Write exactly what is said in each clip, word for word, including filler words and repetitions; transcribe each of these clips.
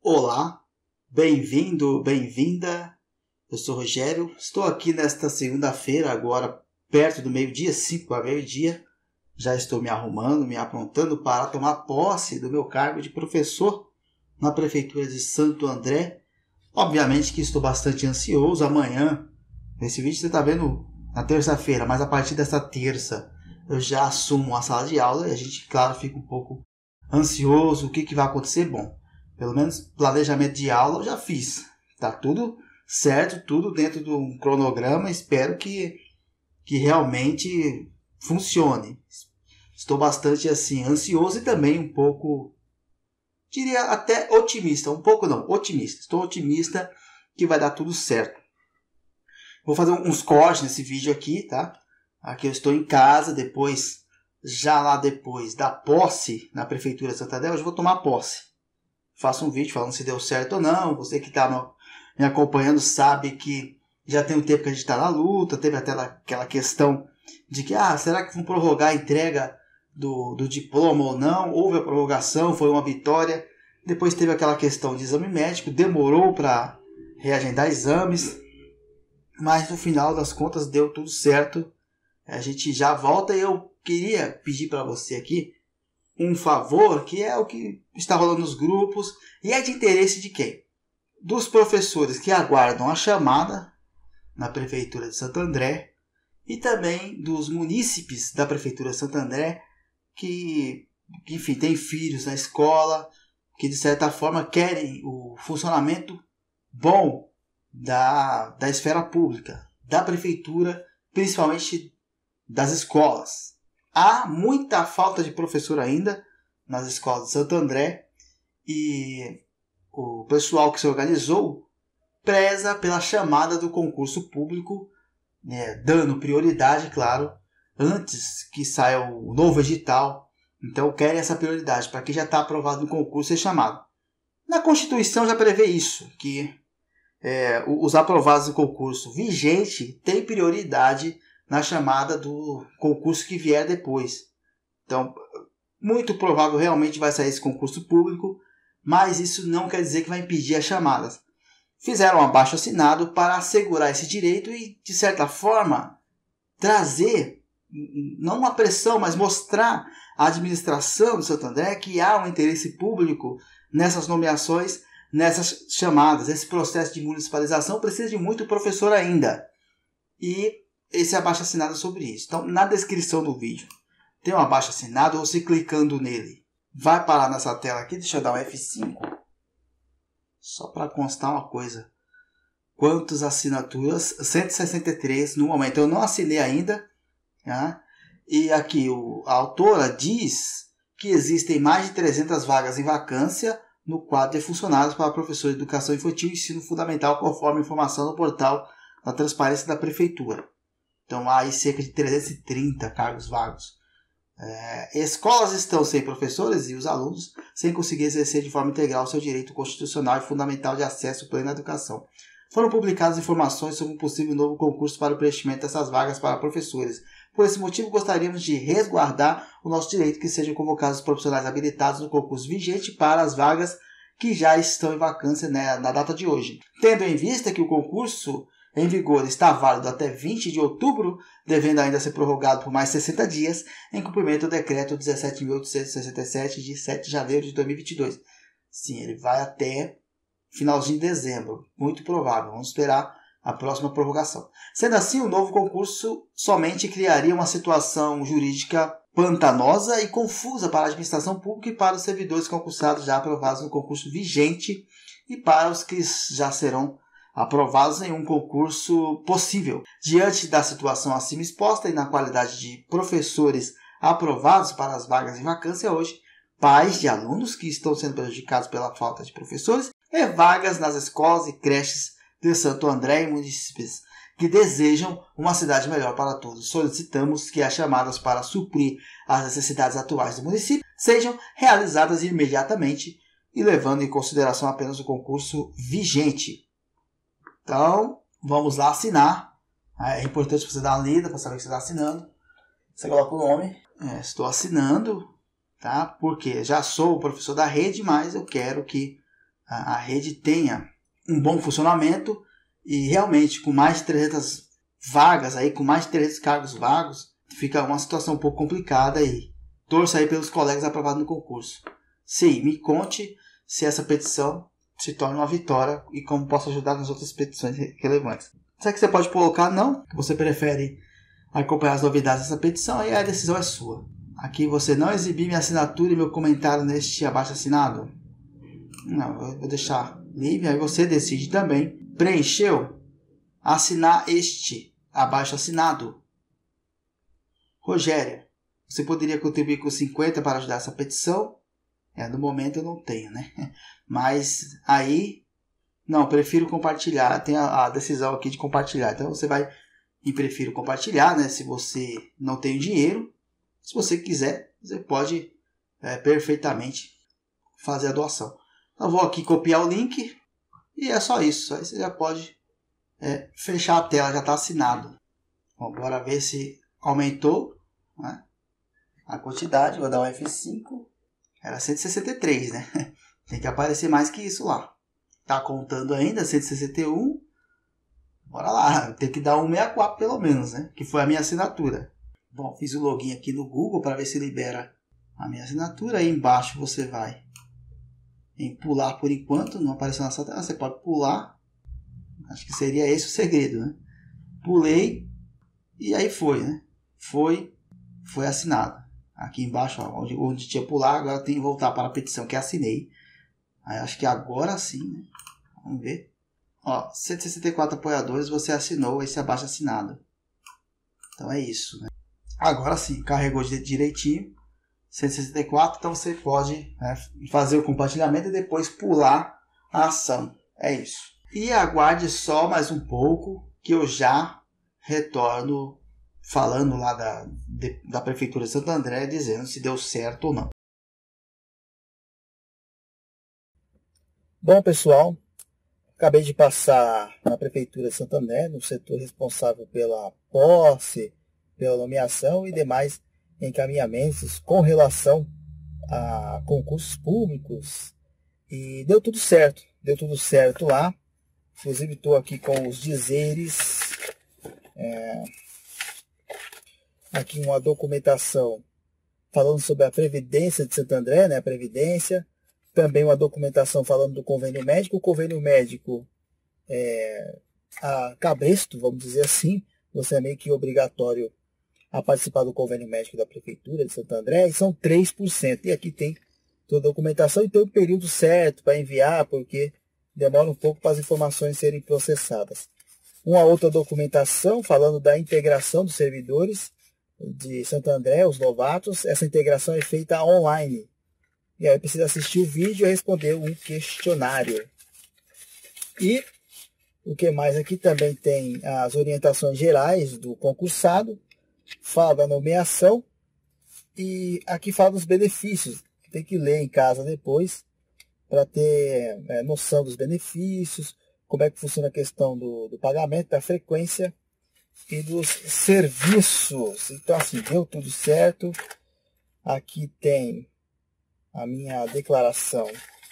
Olá, bem-vindo, bem-vinda. Eu sou Rogério, estou aqui nesta segunda-feira, agora perto do meio-dia, cinco para meio-dia. Já estou me arrumando, me aprontando para tomar posse do meu cargo de professor na Prefeitura de Santo André. Obviamente que estou bastante ansioso. Amanhã, nesse vídeo você está vendo na terça-feira, mas a partir dessa terça eu já assumo a sala de aula e a gente, claro, fica um pouco ansioso. O que, que vai acontecer? Bom, pelo menos planejamento de aula eu já fiz. Tá tudo certo, tudo dentro de um cronograma. Espero que, que realmente funcione. Estou bastante assim ansioso e também um pouco, diria até otimista. Um pouco não, otimista. Estou otimista que vai dar tudo certo. Vou fazer uns cortes nesse vídeo aqui, tá? Aqui eu estou em casa, depois, já lá depois da posse na Prefeitura de Santo André, hoje eu vou tomar posse. Faço um vídeo falando se deu certo ou não. Você que está me acompanhando sabe que já tem um tempo que a gente está na luta. Teve até aquela questão de que, ah, será que vão prorrogar a entrega do, do diploma ou não? Houve a prorrogação, foi uma vitória. Depois teve aquela questão de exame médico, demorou para reagendar exames. Mas no final das contas deu tudo certo. A gente já volta e eu queria pedir para você aqui um favor, que é o que está rolando nos grupos e é de interesse de quem? Dos professores que aguardam a chamada na Prefeitura de Santo André e também dos munícipes da Prefeitura de Santo André que, que enfim, têm filhos na escola, que de certa forma querem o funcionamento bom da, da esfera pública, da Prefeitura, principalmente das escolas. Há muita falta de professor ainda nas escolas de Santo André e o pessoal que se organizou preza pela chamada do concurso público, né, dando prioridade, claro, antes que saia o novo edital. Então querem essa prioridade para quem já está aprovado no concurso ser chamado. Na Constituição já prevê isso, que é, os aprovados do concurso vigente têm prioridade na chamada do concurso que vier depois. Então, muito provável realmente vai sair esse concurso público, mas isso não quer dizer que vai impedir as chamadas. Fizeram um abaixo-assinado para assegurar esse direito e, de certa forma, trazer, não uma pressão, mas mostrar à administração do Santo André que há um interesse público nessas nomeações, nessas chamadas. Esse processo de municipalização precisa de muito professor ainda. E esse abaixo-assinado é sobre isso. Então, na descrição do vídeo tem um abaixo-assinado, ou você clicando nele vai parar nessa tela aqui. Deixa eu dar um F cinco. Só para constar uma coisa. Quantas assinaturas? cento e sessenta e três no momento. Eu não assinei ainda. Tá? E aqui o, a autora diz que existem mais de trezentas vagas em vacância no quadro de funcionários para professor de educação infantil e ensino fundamental, conforme informação no portal da transparência da Prefeitura. Então há aí cerca de trezentos e trinta cargos vagos. É, escolas estão sem professores e os alunos sem conseguir exercer de forma integral seu direito constitucional e fundamental de acesso pleno à educação. Foram publicadas informações sobre um possível novo concurso para o preenchimento dessas vagas para professores. Por esse motivo, gostaríamos de resguardar o nosso direito que sejam convocados os profissionais habilitados no concurso vigente para as vagas que já estão em vacância, né, na data de hoje. Tendo em vista que o concurso em vigor está válido até vinte de outubro, devendo ainda ser prorrogado por mais sessenta dias, em cumprimento do decreto dezessete mil oitocentos e sessenta e sete, de sete de janeiro de dois mil e vinte e dois. Sim, ele vai até finalzinho de dezembro, muito provável. Vamos esperar a próxima prorrogação. Sendo assim, o novo concurso somente criaria uma situação jurídica pantanosa e confusa para a administração pública e para os servidores concursados já aprovados no concurso vigente e para os que já serão aprovados em um concurso possível. Diante da situação acima exposta e na qualidade de professores aprovados para as vagas em vacância hoje, pais de alunos que estão sendo prejudicados pela falta de professores e vagas nas escolas e creches de Santo André e munícipes que desejam uma cidade melhor para todos. Solicitamos que as chamadas para suprir as necessidades atuais do município sejam realizadas imediatamente e levando em consideração apenas o concurso vigente. Então, vamos lá assinar. É importante você dar uma lida para saber que você está assinando. Você coloca o nome. É, estou assinando, tá? Porque já sou o professor da rede, mas eu quero que a, a rede tenha um bom funcionamento e realmente com mais de trezentas vagas, aí, com mais de trezentos cargos vagos, fica uma situação um pouco complicada aí. Torço aí pelos colegas aprovados no concurso. Sim, me conte se essa petição se torna uma vitória e como posso ajudar nas outras petições relevantes. Será que você pode colocar não? Você prefere acompanhar as novidades dessa petição? Aí a decisão é sua. Aqui você não exibir minha assinatura e meu comentário neste abaixo assinado? Não, eu vou deixar livre, aí você decide também. Preencheu? Assinar este abaixo assinado. Rogério, você poderia contribuir com cinquenta para ajudar essa petição? É, no momento eu não tenho, né? Mas aí, não, prefiro compartilhar. Tem a, a decisão aqui de compartilhar. Então você vai em prefiro compartilhar, né? Se você não tem dinheiro, se você quiser, você pode é, perfeitamente fazer a doação. Eu vou aqui copiar o link e é só isso. Aí você já pode é, fechar a tela, já está assinado. Bom, bora ver se aumentou, né, a quantidade. Vou dar um F cinco. Era cento e sessenta e três, né? Tem que aparecer mais que isso lá. Tá contando ainda, cento e sessenta e um. Bora lá, tem que dar cento e sessenta e quatro pelo menos, né? Que foi a minha assinatura. Bom, fiz o login aqui no Google para ver se libera a minha assinatura. Aí embaixo você vai em pular por enquanto. Não apareceu na sua tela, você pode pular. Acho que seria esse o segredo, né? Pulei e aí foi, né? Foi, foi assinado. Aqui embaixo, ó, onde, onde tinha pular, agora tem que voltar para a petição que assinei. Aí acho que agora sim, né? Vamos ver. Ó, cento e sessenta e quatro apoiadores, você assinou esse abaixo assinado. Então é isso, né? Agora sim, carregou direitinho. cento e sessenta e quatro, então você pode, né, fazer o compartilhamento e depois pular a ação. É isso. E aguarde só mais um pouco que eu já retorno falando lá da, de, da Prefeitura de Santo André, dizendo se deu certo ou não. Bom, pessoal, acabei de passar na Prefeitura de Santo André, no setor responsável pela posse, pela nomeação e demais encaminhamentos com relação a concursos públicos. E deu tudo certo, deu tudo certo lá. Inclusive estou aqui com os dizeres. É, aqui uma documentação falando sobre a Previdência de Santo André, né, a Previdência. Também uma documentação falando do convênio médico. O convênio médico é a cabresto, vamos dizer assim. Você é meio que obrigatório a participar do convênio médico da Prefeitura de Santo André. E são três por cento. E aqui tem toda a documentação e tem o período certo para enviar, porque demora um pouco para as informações serem processadas. Uma outra documentação falando da integração dos servidores de Santo André, os novatos. Essa integração é feita online. E aí precisa assistir o vídeo e responder um questionário. E o que mais aqui também tem as orientações gerais do concursado, fala da nomeação e aqui fala dos benefícios. Tem que ler em casa depois para ter é, noção dos benefícios, como é que funciona a questão do, do pagamento, da frequência e dos serviços. Então assim, deu tudo certo. Aqui tem a minha declaração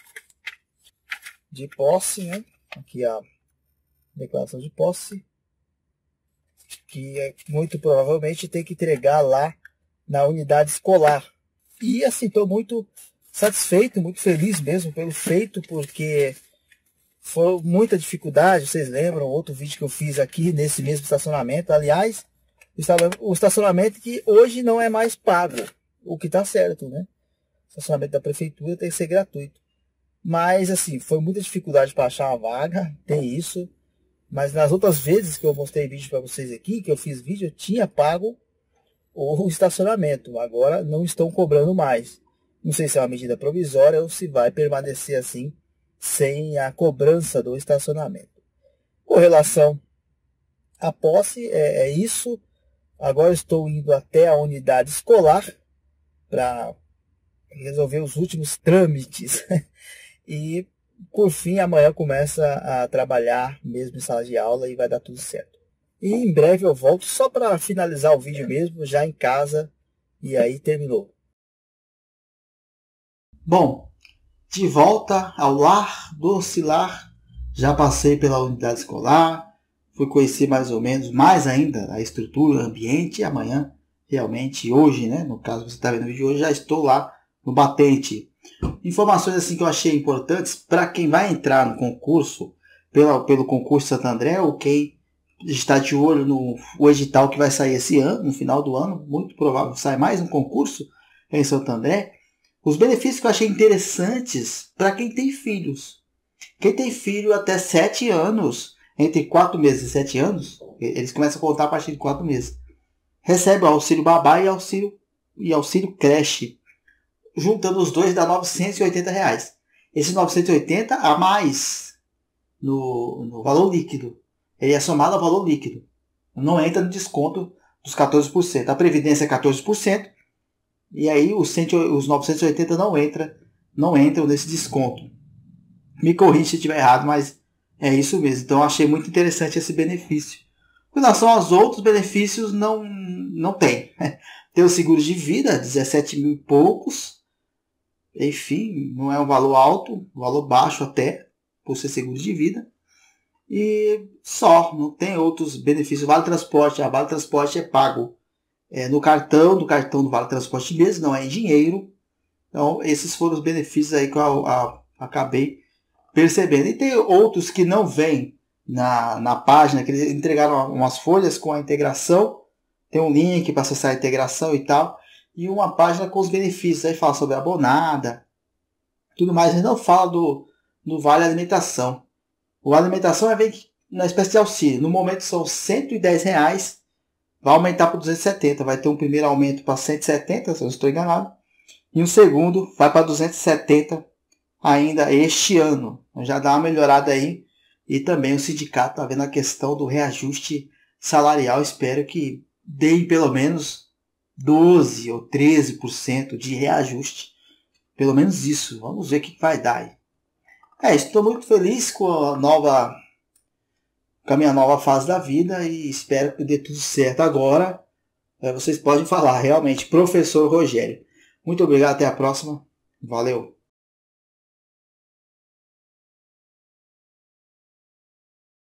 de posse, né? Aqui a declaração de posse, que é, muito provavelmente tem que entregar lá na unidade escolar. E assim, estou muito satisfeito, muito feliz mesmo pelo feito, porque foi muita dificuldade. Vocês lembram outro vídeo que eu fiz aqui nesse mesmo estacionamento? Aliás, o estacionamento que hoje não é mais pago, o que está certo, né? O estacionamento da prefeitura tem que ser gratuito. Mas assim, foi muita dificuldade para achar uma vaga, tem isso. Mas nas outras vezes que eu mostrei vídeo para vocês aqui, que eu fiz vídeo, eu tinha pago o estacionamento. Agora não estão cobrando mais. Não sei se é uma medida provisória ou se vai permanecer assim, sem a cobrança do estacionamento. Com relação à posse, é, é isso. Agora estou indo até a unidade escolar para resolver os últimos trâmites. E, por fim, amanhã começa a trabalhar mesmo em sala de aula e vai dar tudo certo. E em breve eu volto só para finalizar o vídeo mesmo, já em casa, e aí terminou. Bom, de volta ao lar, doce lar. Já passei pela unidade escolar, fui conhecer mais ou menos, mais ainda, a estrutura, o ambiente, e amanhã, realmente, hoje, né, no caso você está vendo o vídeo de hoje, já estou lá no batente. Informações assim que eu achei importantes para quem vai entrar no concurso, pelo, pelo concurso Santo André, ou quem está de olho no o edital que vai sair esse ano, no final do ano, muito provável que saia mais um concurso em Santo André. Os benefícios que eu achei interessantes para quem tem filhos. Quem tem filho até sete anos, entre quatro meses e sete anos, eles começam a contar a partir de quatro meses, recebe o auxílio babá e auxílio, e auxílio creche. Juntando os dois dá novecentos e oitenta reais. Esses novecentos e oitenta a mais no, no valor líquido. Ele é somado ao valor líquido. Não entra no desconto dos quatorze por cento. A Previdência é quatorze por cento. E aí os, cem, os novecentos e oitenta não, entra, não entram nesse desconto. Me corrija se estiver errado, mas é isso mesmo. Então eu achei muito interessante esse benefício. Com relação aos outros benefícios, não, não tem. Tem o seguro de vida, dezessete mil e poucos. Enfim, não é um valor alto, um valor baixo até, por ser seguro de vida. E só, não tem outros benefícios. Vale Transporte, a Vale Transporte é pago é, no cartão, do cartão do Vale Transporte mesmo, não é em dinheiro. Então, esses foram os benefícios aí que eu a, a, acabei percebendo. E tem outros que não vêm na, na página, que eles entregaram umas folhas com a integração. Tem um link para acessar a integração e tal. E uma página com os benefícios. Aí fala sobre a abonada, tudo mais. Ele não fala do, do Vale Alimentação. O Vale Alimentação vem na espécie de auxílio. No momento são cento e dez reais. Vai aumentar para duzentos e setenta. Vai ter um primeiro aumento para cento e setenta, se eu não estou enganado. E um segundo vai para duzentos e setenta ainda este ano. Já dá uma melhorada aí. E também o sindicato está vendo a questão do reajuste salarial. Espero que deem pelo menos doze ou treze por cento de reajuste. Pelo menos isso. Vamos ver o que vai dar aí. É, estou muito feliz com a nova, com a minha nova fase da vida e espero que dê tudo certo. Agora, é, vocês podem falar, realmente, professor Rogério. Muito obrigado, até a próxima. Valeu!